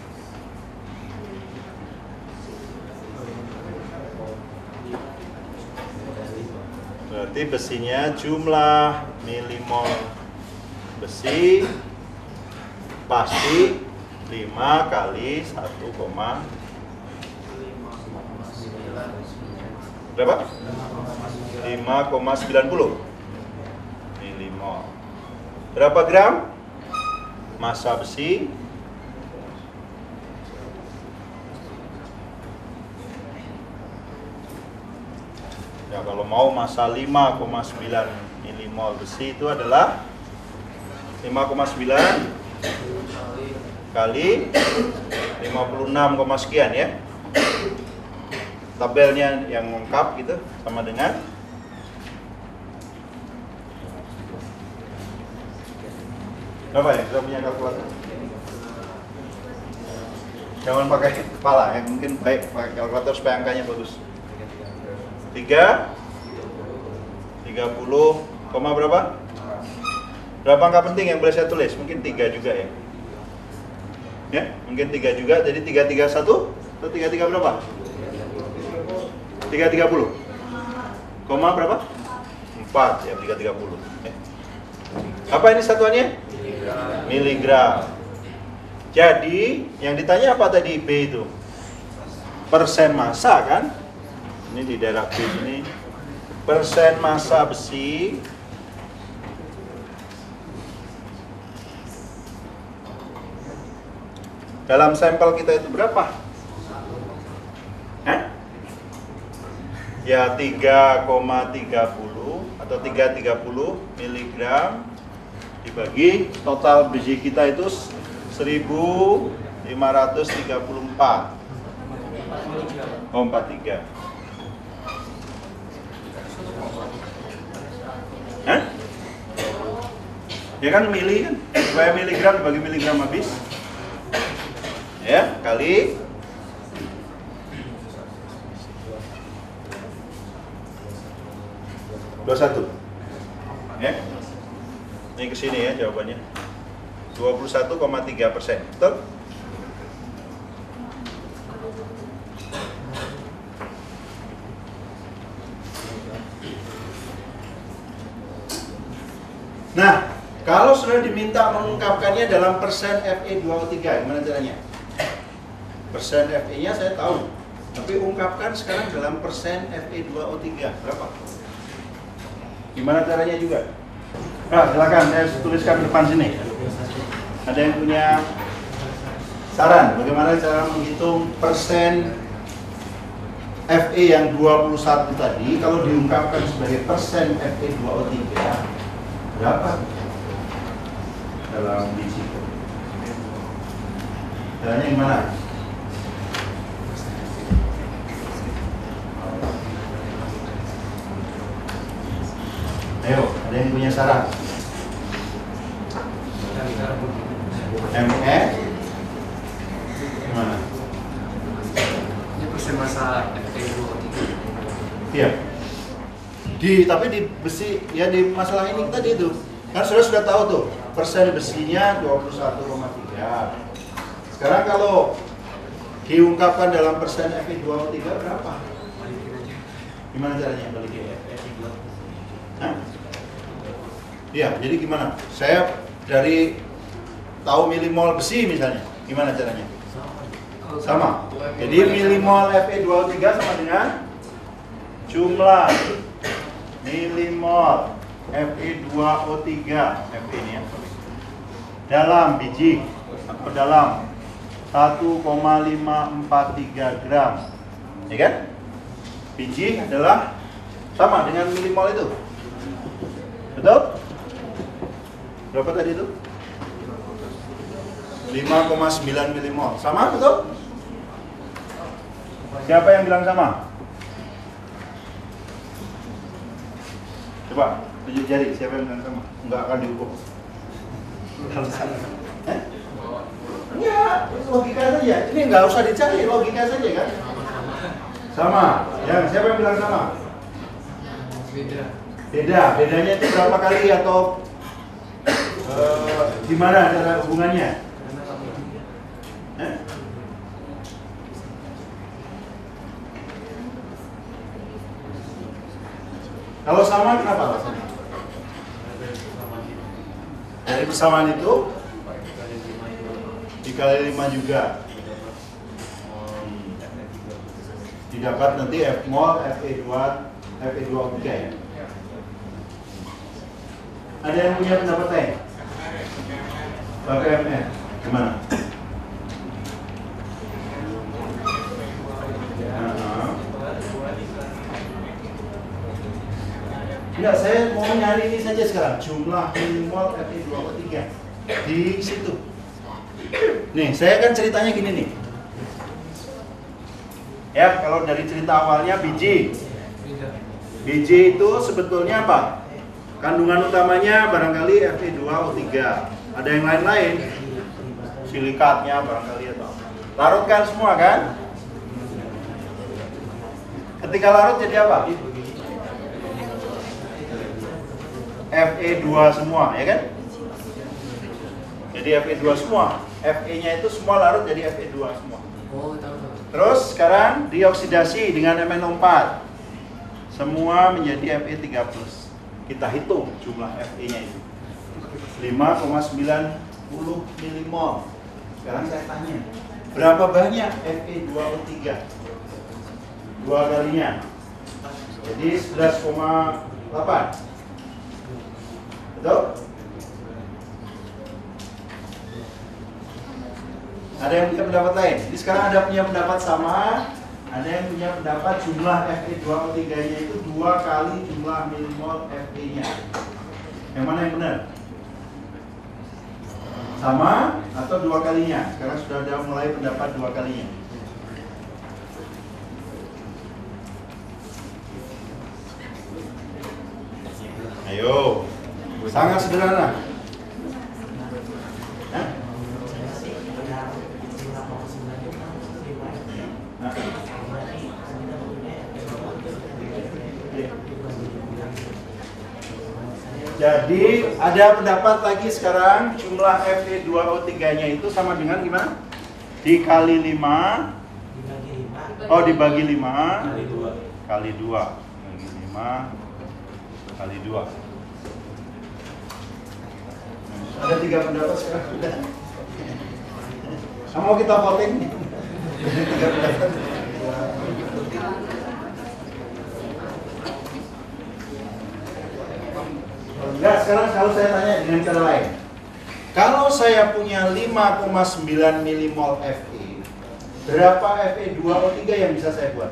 Berarti besinya jumlah milimol besi pasti 5 kali 1, berapa? 5,90 milimol. Berapa gram? Massa besi ya, kalau mau massa 5,9 milimol besi itu adalah 5,9 kali 56, sekian ya. Tabelnya yang lengkap gitu sama dengan berapa ya? Kita punya kalkulator. Jangan pakai kepala ya, mungkin baik pakai kalkulator supaya angkanya bagus. 30, berapa? Berapa angka penting yang boleh saya tulis? Mungkin 3 juga ya. Ya, mungkin 3 juga. Jadi 331 atau 33 berapa? 330. Koma berapa? 4 ya, 330. Ya. Apa ini satuannya? Miligram. Jadi yang ditanya apa tadi B itu? Persen massa kan? Ini di daerah B ini. Persen massa besi dalam sampel kita itu berapa? Hah? Ya 3,30 atau 330 miligram dibagi total biji kita itu 1534. Oh, 43. Hah? Ya kan mili kan? Supaya miligram dibagi miligram habis. Ya, kali 21. Ya. Ini ke sini ya jawabannya. 21,3%. Betul? Nah, kalau sudah diminta mengungkapkannya dalam persen Fe2O3, gimana caranya? Persen Fe-nya saya tahu, tapi ungkapkan sekarang dalam persen Fe2O3 berapa? Gimana caranya juga? Nah, silakan saya tuliskan depan sini. Ada yang punya saran bagaimana cara menghitung persen Fe yang 21 tadi kalau diungkapkan sebagai persen Fe2O3 berapa dalam biji? Caranya gimana? Ayo, ada yang punya saran? ME gimana? Ini persen massa Fe2O3. Iya. Tapi di besi ya, di masalah ini tadi itu kan sudah tahu tuh persen besinya 21,3. Sekarang kalau diungkapkan dalam persen Fe2O3 berapa? Gimana caranya balikin? Hah? Iya, jadi gimana? Saya dari tahu milimol besi misalnya, gimana caranya? Sama. Jadi milimol Fe2O3 sama dengan jumlah milimol Fe2O3, Fe ini ya, dalam biji atau dalam 1,543 gram, ya kan? Biji adalah sama dengan milimol itu, betul? Berapa tadi itu? 5,9 milimol, sama betul? Siapa yang bilang sama? Coba tunjuk jari, siapa yang bilang sama? Enggak akan dihukum. Kalau salah, ya logika saja. Ini nggak usah dicari, logika saja kan? Sama. Ya, siapa yang bilang sama? Beda. Bedanya itu berapa kali atau gimana cara hubungannya? Kalau sama kenapa alasannya? Dari persamaan itu dikali 5 juga didapat nanti F mol Fe2O3 ya. Ada yang punya pendapat lain? Bapak MN, gimana? Enggak, saya mau nyari ini saja sekarang, jumlah milimol Fe2O3 di situ. Nih, saya kan ceritanya gini nih. Ya, kalau dari cerita awalnya biji. Biji itu sebetulnya apa? Kandungan utamanya barangkali Fe2O3. Ada yang lain-lain? Silikatnya barangkali atau larutkan semua kan? Ketika larut jadi apa? Fe2 semua, ya kan? Jadi Fe2 semua. Fe-nya itu semua larut jadi Fe2 semua. Terus sekarang dioksidasi dengan MnO4. Semua menjadi Fe3+. Kita hitung jumlah Fe-nya itu. 5,90 milimol. Sekarang saya tanya, berapa banyak Fe2O3? 2 kalinya. Jadi 11,8. Betul? Ada yang punya pendapat lain? Jadi sekarang ada punya pendapat sama, ada yang punya pendapat jumlah Fe2O3-nya itu 2 kali jumlah milimol Fe-nya. Yang mana yang benar? Sama atau 2 kalinya? Sekarang sudah ada mulai pendapat 2 kalinya. Ayo, sangat sederhana. Jadi ada pendapat lagi sekarang jumlah Fe2O3-nya itu sama dengan gimana? Dikali 5. Oh, dibagi 5 kali 2. Bagi 5 kali 2. Ada 3 pendapat sekarang. Mau kita voting? 3 pendapat. Enggak, sekarang kalau saya tanya dengan cara lain. Kalau saya punya 5,9 milimol Fe, berapa Fe2O3 yang bisa saya buat?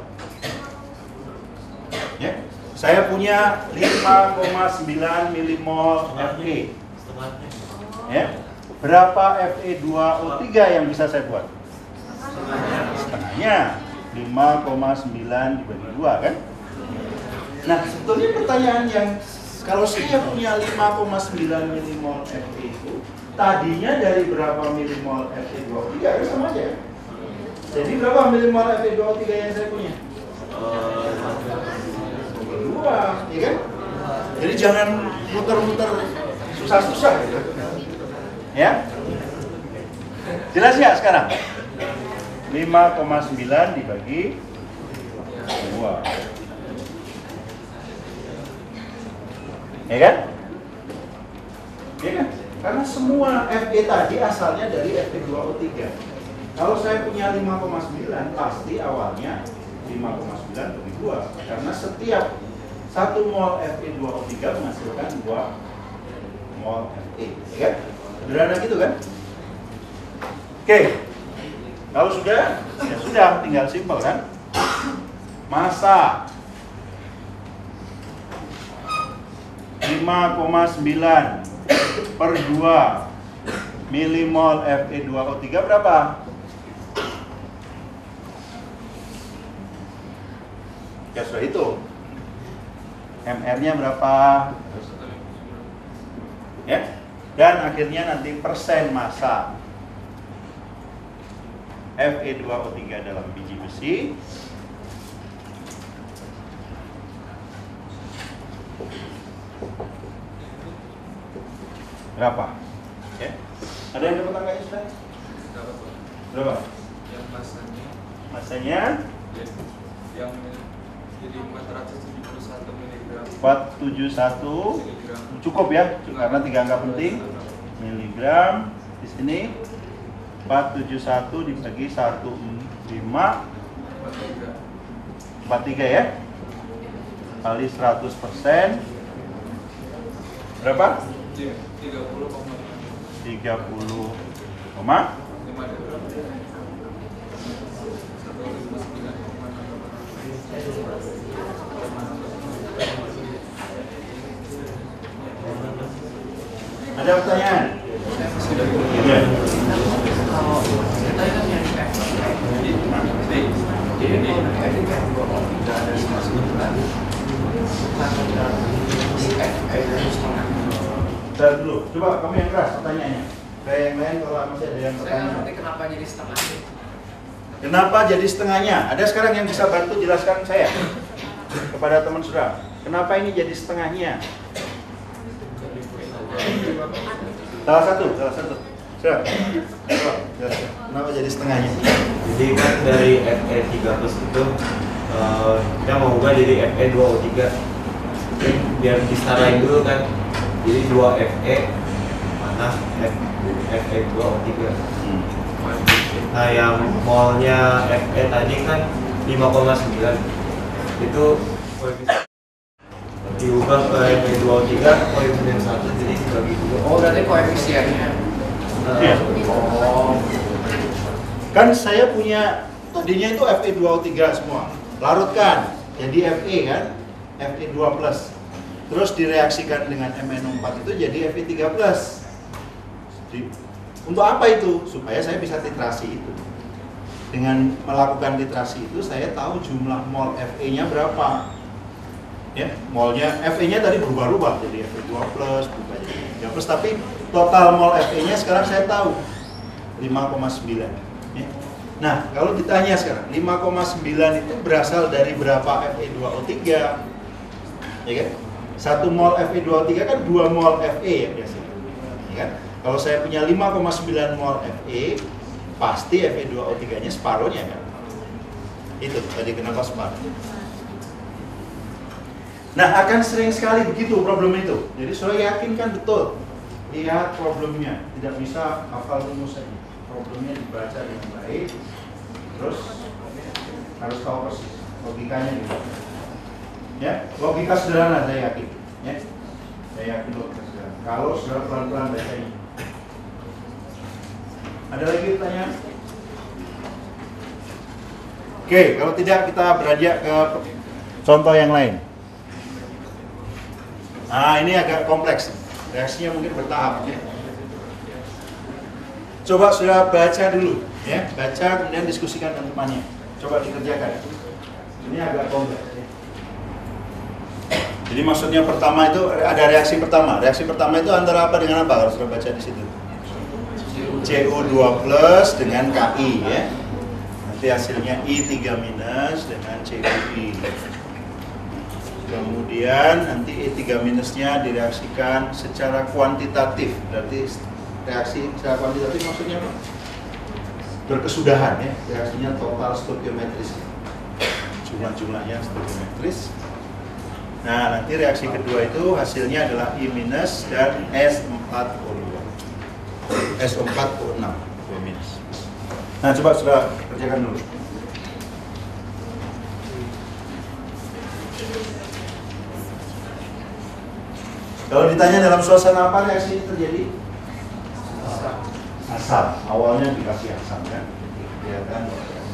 Ya, saya punya 5,9 milimol Fe. Ya, berapa Fe2O3 yang bisa saya buat? Setengahnya, 5,9 dibagi 2 kan? Nah, sebetulnya pertanyaan yang kalau saya punya 5,9 milimol Fe itu, tadinya dari berapa milimol Fe2O3? Itu sama aja. Jadi berapa milimol Fe2O3 yang saya punya? 2, ya kan? Jadi jangan muter-muter susah-susah gitu. Ya. Jelas ya sekarang? 5,9 dibagi 2. Ya kan? Ya kan? Karena semua FE tadi asalnya dari Fe2O3. Kalau saya punya 5,9 pasti awalnya 5,9 bagi 2. Karena setiap 1 mol Fe2O3 menghasilkan 2 mol Fe. Ya kan? Sederhana gitu kan? Oke. Kalau sudah, ya sudah, tinggal simpel kan? Massa 5,9 per 2 milimol Fe2O3 berapa? Ya sudah itu. MR-nya berapa? Ya. Dan akhirnya nanti persen massa Fe2O3 dalam biji besi berapa? Ya. Ada yang dapat angkanya sudah? Berapa? Yang Masanya yang jadi 471 mg. 471 cukup ya, karena 3 angka penting. Miligram di sini 471 dibagi 1,543 ya. Kali 100% berapa? 30,5 Ada pertanyaan? Ya. Kalau kita kan yang jadi tidak ada sama sekali. Bentar dulu, coba kamu yang keras pertanyaannya. Kayak yang lain kalau masih ada yang Saya bertanya. ngerti kenapa jadi setengah. Kenapa jadi setengahnya? Ada sekarang yang bisa bantu jelaskan saya kepada teman saudara. Kenapa ini jadi setengahnya? Salah satu. Siapa? Kenapa jadi setengahnya? Jadi kan dari Fe3 plus itu kita mau ubah jadi Fe2O3 biar disarain dulu kan, jadi 2 Fe mana Fe2O3. Nah yang molnya Fe tadi kan 5,9 itu diubah ke Fe2O3 koefisien 1 jadi dibagi 2. Oh berarti koefisiennya. Iya. Oh. Kan saya punya tadinya itu Fe2O3 semua, larutkan jadi Fe kan, Fe2 plus, terus direaksikan dengan MnO4 itu jadi Fe3 plus. Untuk apa itu? Supaya saya bisa titrasi itu. Dengan melakukan titrasi itu saya tahu jumlah mol Fe-nya berapa. Ya, molnya Fe-nya tadi berubah-ubah jadi Fe2 plus, berubah jadi Fe3 plus, tapi total mol Fe-nya sekarang saya tahu 5,9. Ya. Nah, kalau ditanya sekarang 5,9 itu berasal dari berapa Fe2O3? Ya kan? 1 mol Fe2O3 kan 2 mol Fe ya biasanya. Ya kan? Kalau saya punya 5,9 mol Fe, pasti Fe2O3-nya separuhnya kan? Itu tadi kenapa separuh. Nah, akan sering sekali begitu problem itu. Jadi saya yakinkan betul. Lihat problemnya, tidak bisa hafal rumus saja. Problemnya dibaca dengan baik, terus harus tahu persis logikanya gitu. Ya, logika sederhana saya yakin. Ya, saya yakin logika sederhana. Kalau sudah pelan-pelan bacanya. Ada lagi pertanyaan? Oke, kalau tidak kita beranjak ke contoh yang lain. Nah, ini agak kompleks. Reaksinya mungkin bertahap ya. Coba sudah baca dulu ya, baca kemudian diskusikan dengan temannya. Coba dikerjakan. Ini agak kompleks ya. Jadi maksudnya pertama itu ada reaksi pertama. Reaksi pertama itu antara apa dengan apa? Harus sudah baca di situ. CO2 plus dengan Ki ya. Nanti hasilnya I3 minus dengan CuI. Kemudian nanti E3 minusnya direaksikan secara kuantitatif. Berarti reaksi secara kuantitatif maksudnya apa? Berkesudahan ya, reaksinya total stoikiometris. Jumlah-jumlahnya stoikiometris. Nah, nanti reaksi kedua itu hasilnya adalah I- dan S4O2. S4O6 minus. Nah, coba sudah kerjakan dulu. Kalau ditanya dalam suasana apa reaksi ini terjadi? Asam. Awalnya dikasih asam kan? Kelihatan.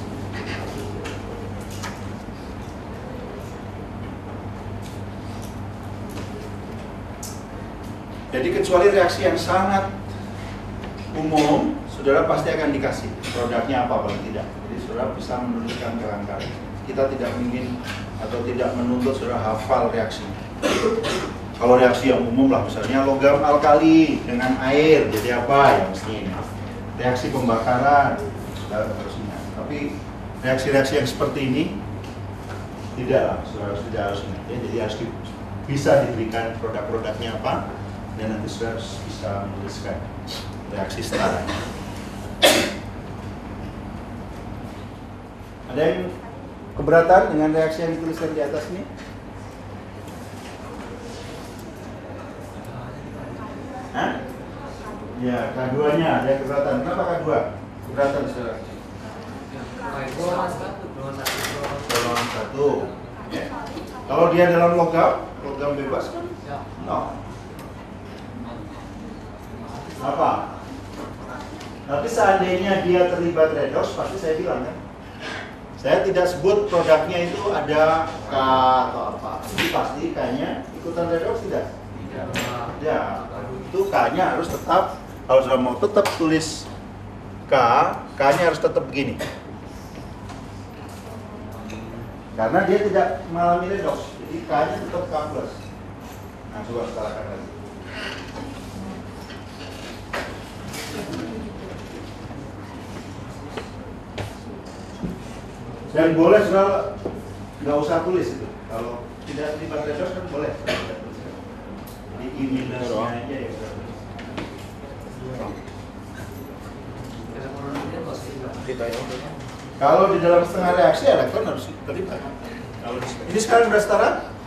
Jadi kecuali reaksi yang sangat umum, saudara pasti akan dikasih produknya apa paling tidak. Jadi saudara bisa menunjukkan kerangka. Kita tidak ingin atau tidak menuntut saudara hafal reaksi. Kalau reaksi yang umum lah, misalnya logam alkali dengan air, jadi apa ya mestinya ini? Reaksi pembakaran, saudara harusnya. Tapi reaksi-reaksi yang seperti ini tidak lah, saudara tidak harus ini. Ya, jadi harus bisa diberikan produk-produknya apa, dan nanti saudara bisa menuliskan reaksi setara. Ada yang keberatan dengan reaksi yang dituliskan di atas ini? Hah? Ya, K2-nya ada yang keberatan. Kenapa K2? Keberatan saudara? Golongan 1. Ya. Kalau dia dalam logam bebas kan? No. Apa? Tapi seandainya dia terlibat redox, pasti saya bilang kan. Saya tidak sebut produknya itu ada K atau apa. Jadi pasti K-nya ikutan redox tidak? Tidak. Itu K-nya harus tetap, kalau sudah mau tetap tulis K, K-nya harus tetap begini. Karena dia tidak mengalami redox, jadi K-nya tetap K+. Nah, coba setelahkan lagi. Dan boleh saudara nggak usah tulis itu. Kalau tidak terlibat redox kan boleh. Jadi I minusnya aja ya. Kalau di dalam setengah reaksi elektron harus terlibat. Kalau ini sekarang sudah setara?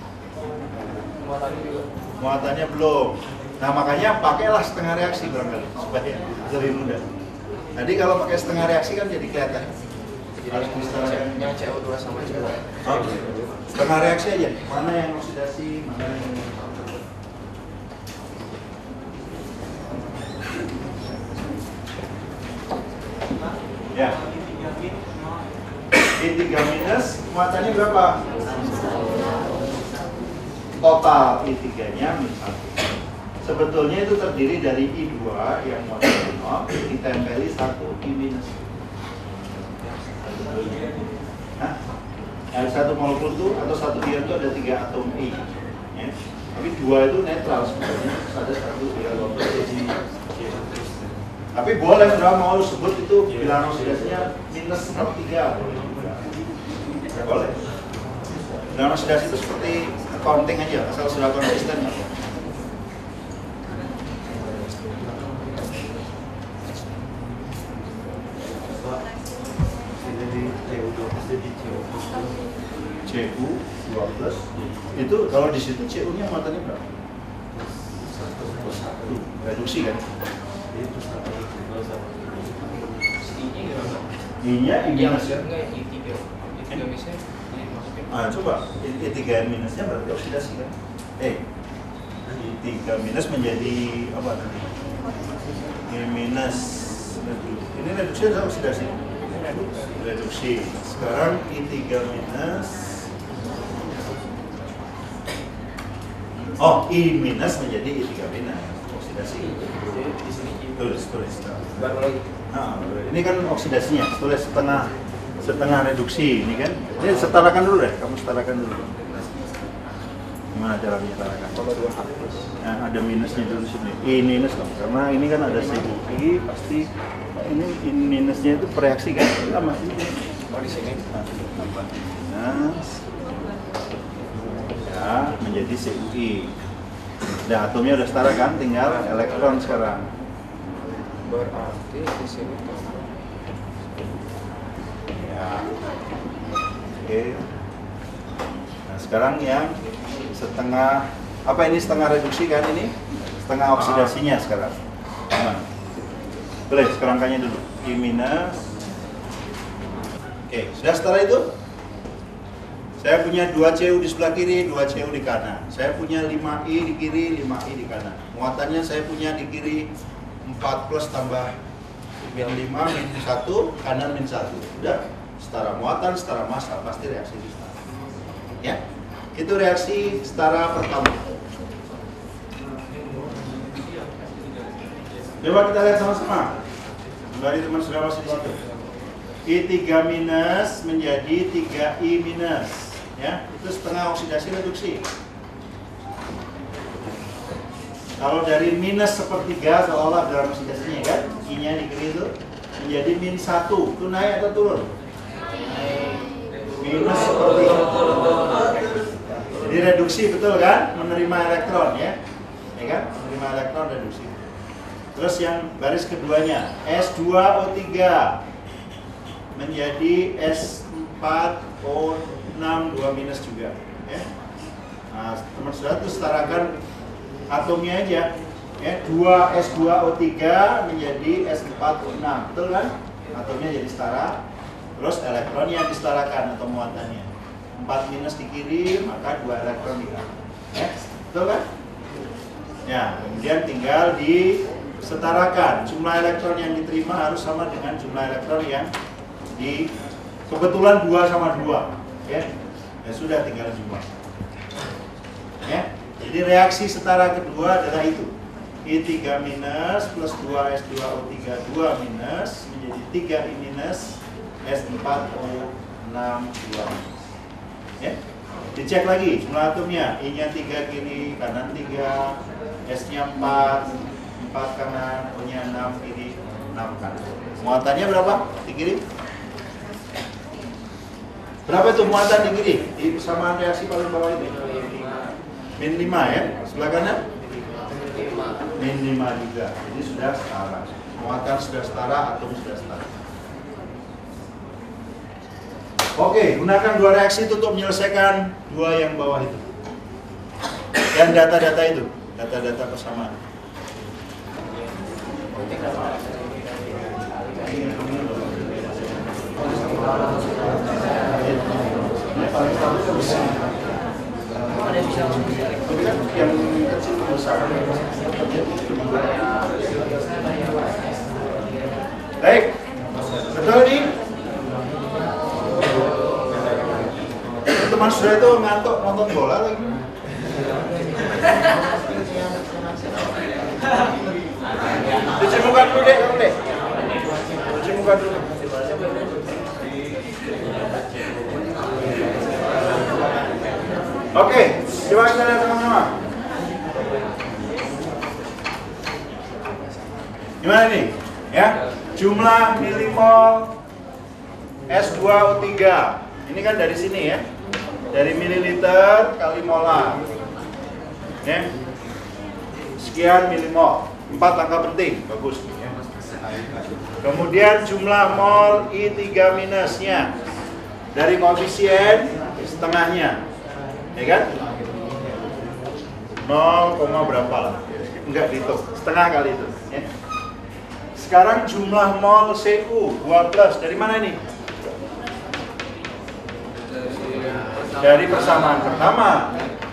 Muatannya belum. Nah makanya pakailah setengah reaksi barangkali supaya lebih mudah. Jadi kalau pakai setengah reaksi kan jadi kelihatan. Harus disetarakan. Yang CO2 sama CO2. Setengah reaksi aja. Mana yang oksidasi, mana yang ya. I3 minus muatannya berapa? Total I3-nya minus 1. Sebetulnya itu terdiri dari I2 yang muatannya 0 ditempeli 1 I minus. Hah? Yang satu molekul itu atau satu ion itu ada 3 atom I. Ya. Tapi 2 itu netral sebenarnya. Ada 1 ion. Tapi boleh saudara mau sebut itu bilangan oksidasinya minus 0,3 boleh. Bilangan oksidasi itu seperti accounting aja, asal sudah konsisten. CU 12 itu kalau di situ CU-nya muatannya berapa? 1 reduksi kan? I-nya I minus kan? Ah, coba I3 minusnya berarti oksidasi kan? I3 minus menjadi apa tadi? I minus ini reduksi atau oksidasi? Reduksi. Sekarang I3 minus I minus menjadi I3 minus oksidasi. Tulis. Baru lagi. Nah, ini kan oksidasinya, tulis setengah reduksi ini kan. Ini setarakan dulu deh, kamu setarakan dulu. Gimana cara menyetarakan? Nah, ada minusnya dulu sini. I minus dong, karena ini kan ada CI, pasti ini minusnya itu bereaksi kan? Sama ini. Oh di sini. Minus. Ya, menjadi CuI. Nah, atomnya udah setara kan, tinggal elektron sekarang. Berarti di sini Ya. Oke. Nah, sekarang yang setengah, apa ini setengah reduksi kan ini? Setengah oksidasinya sekarang. Aman. Boleh, sekarang angkanya dulu. I minus. Oke, sudah setara itu? Saya punya 2Cu di sebelah kiri, 2Cu di kanan. Saya punya 5I di kiri, 5I di kanan. Muatannya saya punya di kiri 4 plus tambah min 5, min 1, kanan min 1. Udah, setara muatan, setara massa, pasti reaksi di setara. Ya, itu reaksi setara pertama. Coba kita lihat sama-sama. Kembali teman saudara masih di situ. I3 minus menjadi 3I minus. Ya, itu setengah oksidasi reduksi. Kalau dari minus sepertiga seolah dalam oksidasinya kan, I-nya di kiri itu menjadi min 1. Itu naik atau turun? Naik. Minus sepertiga. Jadi reduksi betul kan? Menerima elektron ya. Ya kan? Menerima elektron reduksi. Terus yang baris keduanya S2O3 menjadi S4O6 2 minus juga ya. Nah, teman saudara itu setarakan atomnya aja ya, 2 S2O3 menjadi S4O6, betul kan? Atomnya jadi setara, terus elektronnya disetarakan atau muatannya 4 minus di kiri, maka 2 elektron di kanan ya, betul kan? Ya, kemudian tinggal disetarakan jumlah elektron yang diterima harus sama dengan jumlah elektron yang di kebetulan 2 sama 2 ya. Ya sudah, tinggal jumlah ya. Jadi reaksi setara kedua adalah itu, I3 minus plus 2S2O3 2 minus menjadi 3I minus S4O6 2 ya. Dicek lagi jumlah atomnya, I-nya 3 kiri, kanan 3, S-nya 4 kanan, O-nya 6 kiri, 6 kanan. Muatannya berapa di kiri? Berapa itu muatan di kiri? Di persamaan reaksi paling bawah ini? Min 5 ya. Sebelah kanan? Min 5 juga. Jadi sudah setara. Muatan sudah setara, atom sudah setara. Oke, gunakan dua reaksi itu untuk menyelesaikan dua yang bawah itu. Dan data-data itu, data-data persamaan. Yang kecil besar. Baik, betul nih. Teman saudara itu ngantuk nonton bola lagi. Cuci muka dulu deh, kamu deh. Cuci muka dulu. Oke, coba kita lihat sama-sama. Gimana nih? Ya, jumlah milimol S2O3. Ini kan dari sini ya. Dari mililiter kali molar. Ya. Sekian milimol. 4 angka penting, bagus. Ya. Kemudian jumlah mol I3 minusnya dari koefisien setengahnya. Ya kan? 0, berapa lah? Enggak dihitung, setengah kali itu ya. Sekarang jumlah mol Cu 12 dari mana ini? Dari persamaan pertama.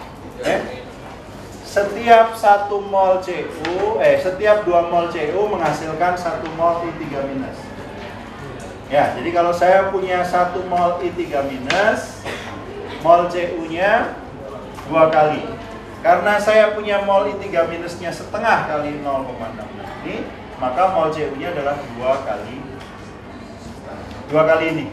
Setiap 1 mol Cu, setiap 2 mol Cu menghasilkan 1 mol I3 minus. Ya, jadi kalau saya punya 1 mol I3 minus, mol Cu-nya 2 kali. Karena saya punya mol I3 minusnya setengah kali 0,6 ini, maka mol Cu-nya adalah 2 kali. 2 kali ini.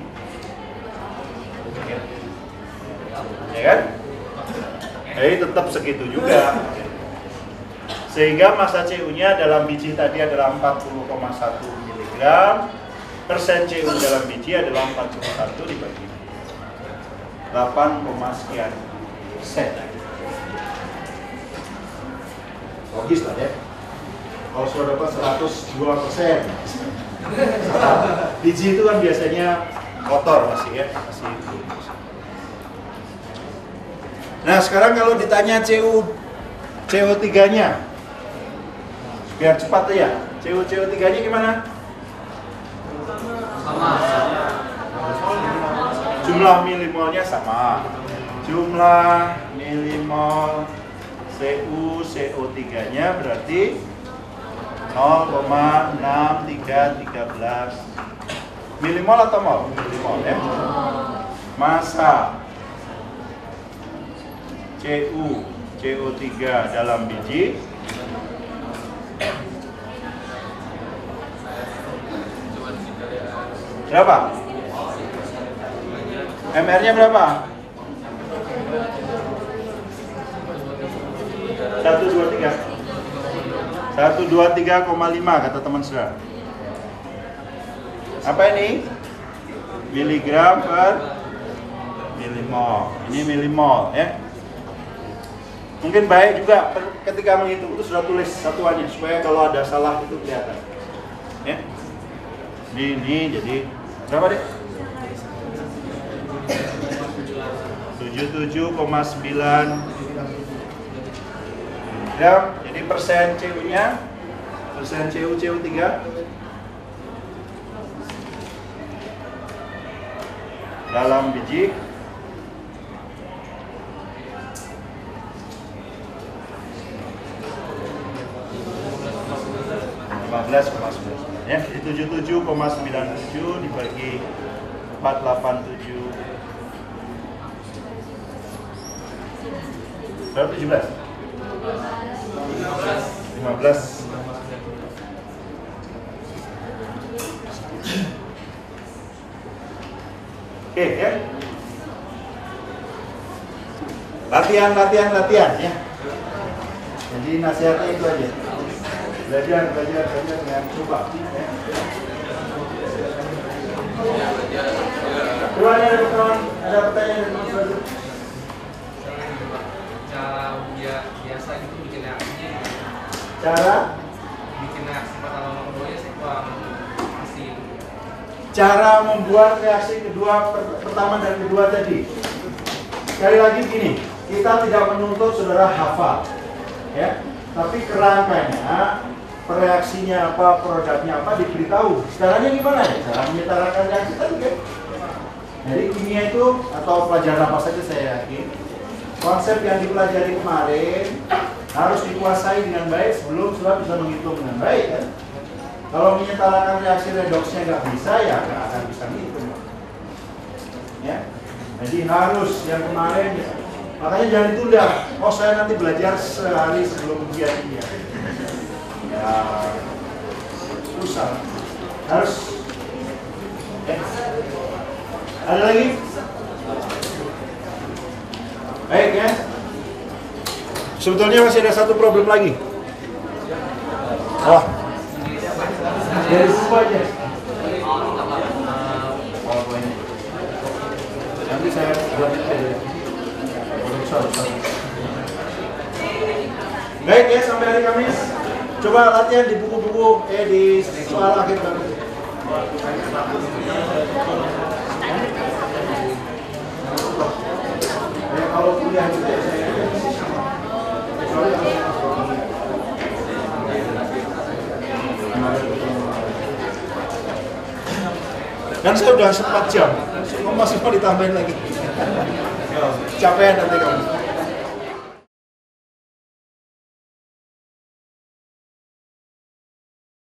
Ya kan? Jadi tetap segitu juga. Sehingga massa Cu-nya dalam biji tadi adalah 40,1 mg. Persen Cu dalam biji adalah 41 dibagi 8, sekian persen. logis lah ya. Kalau sudah dapat 102%, biji itu kan biasanya kotor masih ya, masih. Nah sekarang kalau ditanya CO3-nya, biar cepat ya, CO3-nya gimana? Sama. Jumlah milimolnya sama. Jumlah milimol CO3-nya berarti 0,6313 milimol atau mol? Milimol ya. Massa CO3 dalam biji berapa? MR-nya berapa? 123,5 kata teman saudara. Apa ini? Miligram per milimol. Ini milimol ya. Mungkin baik juga ketika menghitung itu sudah tulis satuannya supaya kalau ada salah itu kelihatan. Ya. Ini jadi berapa deh? 77,9 gram. Jadi persen CO-nya, persen CO3 dalam biji 15,9 ya, jadi 77,97 dibagi 487 berapa? 17? 15. Oke ya. Latihan ya. Jadi nasihatnya itu aja. Belajar dengan coba. Ya. Coba ada pertanyaan dari Mas Baru. Cara biasa itu bikin reaksinya. Cara Bikin reaksi pertama keduanya sih kurang pasti. Cara membuat reaksi pertama dan kedua tadi. Sekali lagi gini, kita tidak menuntut saudara hafal, ya. Tapi kerangkanya, reaksinya apa, produknya apa diberitahu. Caranya gimana ya? Cara menyetarakan reaksi tadi kan. Jadi kimia itu atau pelajaran apa saja saya yakin, konsep yang dipelajari kemarin harus dikuasai dengan baik sebelum sudah bisa menghitung dengan baik kan. Kalau menyetarakan reaksi redoksnya nggak bisa ya nggak akan bisa menghitung. Ya. Jadi harus yang kemarin ya. Makanya jangan ditunda. Oh saya nanti belajar sehari sebelum ujian ini ya. Ya susah. Harus. Ya. Ada lagi? Baik ya. Sebetulnya masih ada satu problem lagi. Wah. Dari buku aja. Nanti saya buat baik ya, sampai hari Kamis. Coba latihan di buku-buku di soal akhir nanti. Ya, kalau kuliah itu ya saya kan saya udah 4 jam, kok masih mau ditambahin lagi? Capek nanti kamu.